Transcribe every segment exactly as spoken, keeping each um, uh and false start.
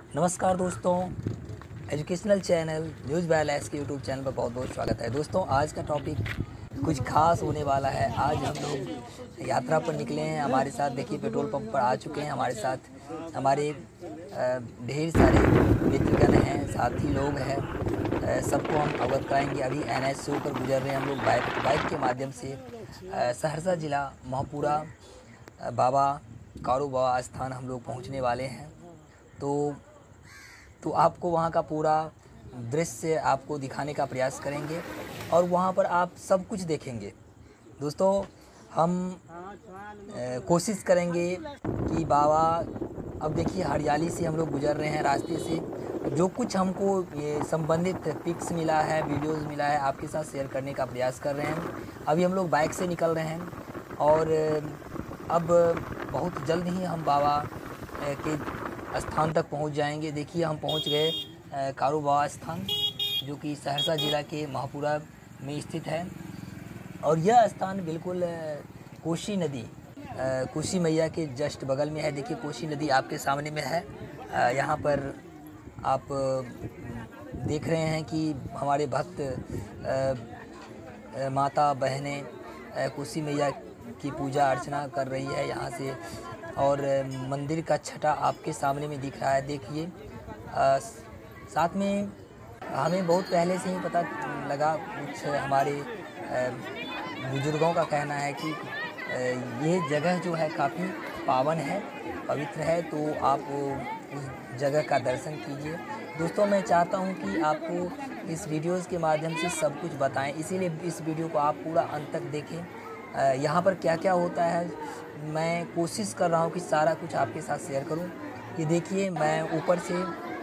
नमस्कार दोस्तों, educational channel news balance के यूट्यूब चैनल पर बहुत बहुत स्वागत है। दोस्तों, आज का टॉपिक कुछ खास होने वाला है। आज हम लोग यात्रा पर निकले हैं। हमारे साथ देखिए पेट्रोल पंप पर आ चुके हैं। हमारे साथ हमारे ढेर सारे मित्रगण हैं, साथी लोग हैं। सबको हम अवगत कराएंगे। अभी एन एच से होकर गुजर रहे हैं हम लोग बाइक बाइक के माध्यम से सहरसा ज़िला महापुरा बाबा कारू बाबा स्थान हम लोग पहुँचने वाले हैं। तो तो आपको वहाँ का पूरा दृश्य आपको दिखाने का प्रयास करेंगे और वहाँ पर आप सब कुछ देखेंगे। दोस्तों, हम कोशिश करेंगे कि बाबा, अब देखिए हरियाली से हम लोग गुजर रहे हैं रास्ते से। जो कुछ हमको ये संबंधित पिक्स मिला है, वीडियोस मिला है, आपके साथ शेयर करने का प्रयास कर रहे हैं। अभी हम लोग बाइक से निकल रहे हैं और अब बहुत जल्द ही हम बाबा के स्थान तक पहुंच जाएंगे। देखिए हम पहुंच गए कारू बाबा स्थान, जो कि सहरसा ज़िला के महापुरा में स्थित है। और यह स्थान बिल्कुल कोसी नदी कोसी मैया के जस्ट बगल में है। देखिए कोसी नदी आपके सामने में है। यहाँ पर आप देख रहे हैं कि हमारे भक्त माता बहनें कोसी मैया की पूजा अर्चना कर रही है यहाँ से। और मंदिर का छटा आपके सामने में दिख रहा है। देखिए साथ में हमें बहुत पहले से ही पता लगा, कुछ हमारे बुजुर्गों का कहना है कि ये जगह जो है काफ़ी पावन है, पवित्र है। तो आप उस जगह का दर्शन कीजिए। दोस्तों, मैं चाहता हूँ कि आपको इस वीडियोज़ के माध्यम से सब कुछ बताएं, इसीलिए इस वीडियो को आप पूरा अंत तक देखें। यहाँ पर क्या क्या होता है मैं कोशिश कर रहा हूँ कि सारा कुछ आपके साथ शेयर करूँ। ये देखिए, मैं ऊपर से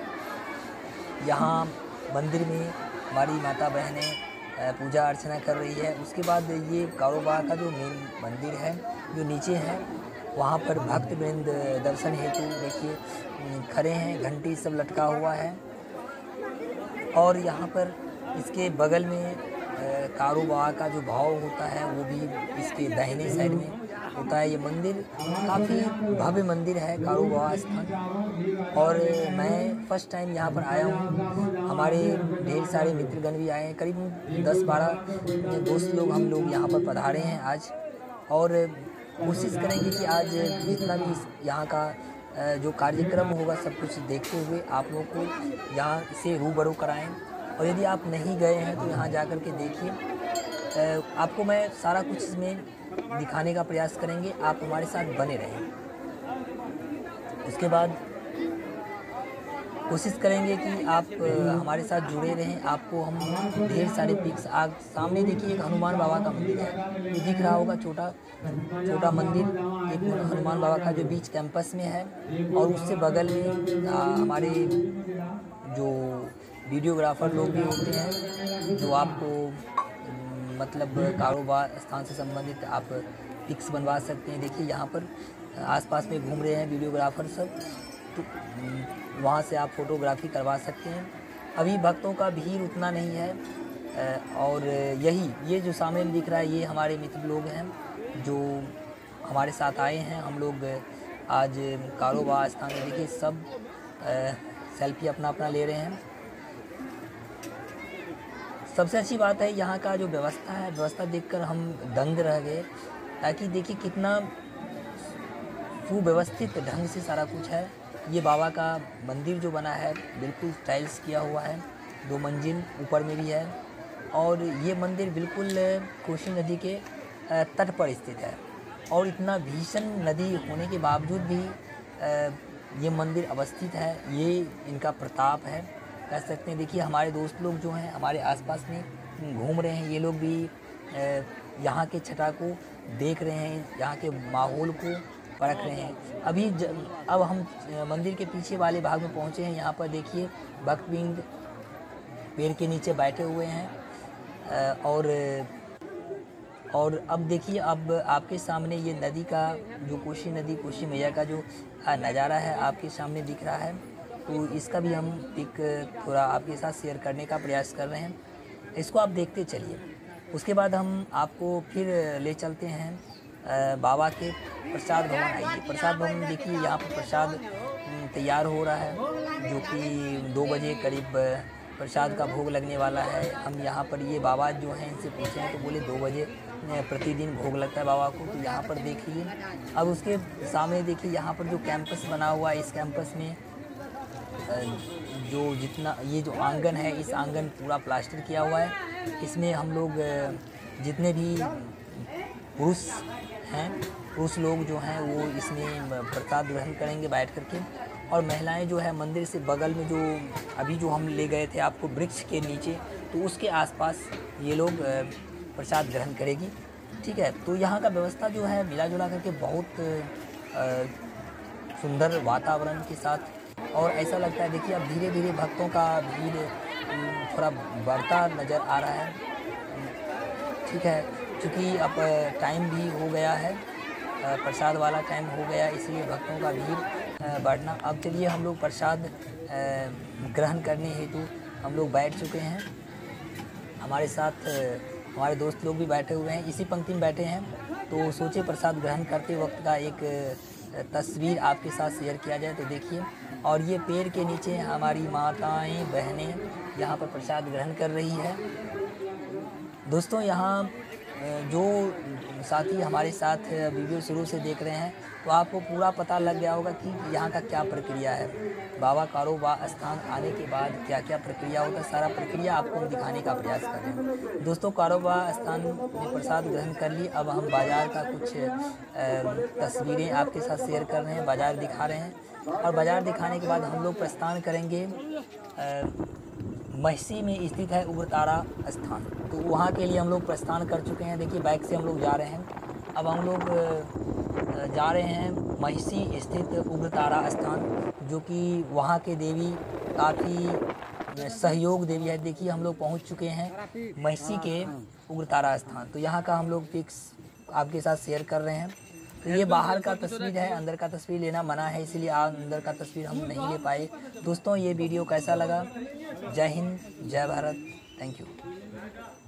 यहाँ मंदिर में हमारी माता बहनें पूजा अर्चना कर रही है। उसके बाद ये कारू बाबा का जो मेन मंदिर है जो नीचे है, वहाँ पर भक्तवृंद दर्शन हेतु देखिए खड़े हैं। घंटी सब लटका हुआ है। और यहाँ पर इसके बगल में कारू बाबा का जो भाव होता है वो भी इसके दाहिने साइड में होता है। ये मंदिर काफ़ी भव्य मंदिर है, कारू बाबा स्थान। और मैं फर्स्ट टाइम यहाँ पर आया हूँ। हमारे ढेर सारे मित्रगण भी आए हैं, करीब दस बारह दोस्त लोग हम लोग यहाँ पर पधारे हैं आज। और कोशिश करेंगे कि आज जितना भी यहाँ का जो कार्यक्रम होगा सब कुछ देखते हुए आप लोगों को यहाँ से रूबरू कराएं। और यदि आप नहीं गए हैं तो यहाँ जाकर के देखिए। आपको मैं सारा कुछ इसमें दिखाने का प्रयास करेंगे, आप हमारे साथ बने रहें। उसके बाद कोशिश करेंगे कि आप हमारे साथ जुड़े रहें। आपको हम ढेर सारे पिक्स आज सामने देखिए एक हनुमान बाबा का मंदिर है, ये दिख रहा होगा, छोटा छोटा मंदिर एक हनुमान बाबा का जो बीच कैंपस में है। और उससे बगल में आ, हमारे जो वीडियोग्राफर लोग भी होते हैं जो आपको मतलब कारोबार स्थान से संबंधित आप पिक्स बनवा सकते हैं। देखिए यहाँ पर आसपास में घूम रहे हैं वीडियोग्राफर सब, तो वहाँ से आप फोटोग्राफी करवा सकते हैं। अभी भक्तों का भीड़ उतना नहीं है। और यही ये जो सामने दिख रहा है ये हमारे मित्र लोग हैं जो हमारे साथ आए हैं। हम लोग आज कारोबार स्थान में देखिए सब सेल्फी अपना अपना ले रहे हैं। सबसे अच्छी बात है यहाँ का जो व्यवस्था है, व्यवस्था देखकर हम दंग रह गए। ताकि देखिए कितना सुव्यवस्थित ढंग से सारा कुछ है। ये बाबा का मंदिर जो बना है बिल्कुल टाइल्स किया हुआ है, दो मंजिल ऊपर में भी है। और ये मंदिर बिल्कुल कोसी नदी के तट पर स्थित है। और इतना भीषण नदी होने के बावजूद भी ये मंदिर अवस्थित है, ये इनका प्रताप है कह सकते हैं। देखिए हमारे दोस्त लोग जो हैं हमारे आसपास में घूम रहे हैं, ये लोग भी यहाँ के छटा को देख रहे हैं, यहाँ के माहौल को परख रहे हैं। अभी ज, अब हम मंदिर के पीछे वाले भाग में पहुँचे हैं। यहाँ पर देखिए भक्तवृंद पेड़ के नीचे बैठे हुए हैं। और और अब देखिए अब आपके सामने ये नदी का जो कोसी नदी कोसी मैया का जो नज़ारा है आपके सामने दिख रहा है। तो इसका भी हम पिक थोड़ा आपके साथ शेयर करने का प्रयास कर रहे हैं, इसको आप देखते चलिए। उसके बाद हम आपको फिर ले चलते हैं बाबा के प्रसाद भवन। आइए प्रसाद भवन देखिए, यहाँ पर प्रसाद तैयार हो रहा है, जो कि दो बजे करीब प्रसाद का भोग लगने वाला है। हम यहाँ पर ये बाबा जो हैं इनसे पूछे हैं तो बोले दो बजे प्रतिदिन भोग लगता है बाबा को। तो यहाँ पर देखिए, अब उसके सामने देखिए यहाँ पर जो कैंपस बना हुआ है, इस कैंपस में जो जितना ये जो आंगन है, इस आंगन पूरा प्लास्टर किया हुआ है। इसमें हम लोग जितने भी पुरुष हैं, पुरुष लोग जो हैं वो इसमें प्रसाद ग्रहण करेंगे बैठ करके, और महिलाएं जो है मंदिर से बगल में जो अभी जो हम ले गए थे आपको वृक्ष के नीचे, तो उसके आसपास ये लोग प्रसाद ग्रहण करेगी। ठीक है, तो यहाँ का व्यवस्था जो है मिला जुला करके बहुत सुंदर वातावरण के साथ, और ऐसा लगता है देखिए अब धीरे धीरे भक्तों का भीड़ थोड़ा बढ़ता नज़र आ रहा है। ठीक है, क्योंकि अब टाइम भी हो गया है, प्रसाद वाला टाइम हो गया, इसलिए भक्तों का भीड़ बढ़ना। अब चलिए हम लोग प्रसाद ग्रहण करने हेतु हम लोग बैठ चुके हैं। हमारे साथ हमारे दोस्त लोग भी बैठे हुए हैं, इसी पंक्ति में बैठे हैं। तो सोचे प्रसाद ग्रहण करते वक्त का एक तस्वीर आपके साथ शेयर किया जाए। तो देखिए, और ये पेड़ के नीचे हमारी माताएं बहनें यहाँ पर प्रसाद ग्रहण कर रही है। दोस्तों, यहाँ जो साथी हमारे साथ वीडियो शुरू से देख रहे हैं तो आपको पूरा पता लग गया होगा कि यहाँ का क्या प्रक्रिया है। बाबा कारोबा स्थान आने के बाद क्या क्या प्रक्रिया होता है, सारा प्रक्रिया आपको हम दिखाने का प्रयास कर रहे हैं। दोस्तों, कारोबा स्थान में प्रसाद ग्रहण कर लिए। अब हम बाज़ार का कुछ तस्वीरें आपके साथ शेयर कर रहे हैं, बाज़ार दिखा रहे हैं, और बाज़ार दिखाने के बाद हम लोग प्रस्थान करेंगे। महिषी में स्थित है उग्रतारा स्थान, तो वहाँ के लिए हम लोग प्रस्थान कर चुके हैं। देखिए बाइक से हम लोग जा रहे हैं। अब हम लोग जा रहे हैं महिषी स्थित उग्रतारा स्थान, जो कि वहाँ के देवी काफ़ी सहयोग देवी है। देखिए हम लोग पहुँच चुके हैं महिषी के उग्रतारा स्थान। तो यहाँ का हम लोग पिक्स आपके साथ शेयर कर रहे हैं। तो ये बाहर का तस्वीर है, अंदर का तस्वीर लेना मना है, इसलिए अंदर का तस्वीर हम नहीं ले पाए। दोस्तों, ये वीडियो कैसा लगा? जय हिंद, जय भारत, थैंक यू।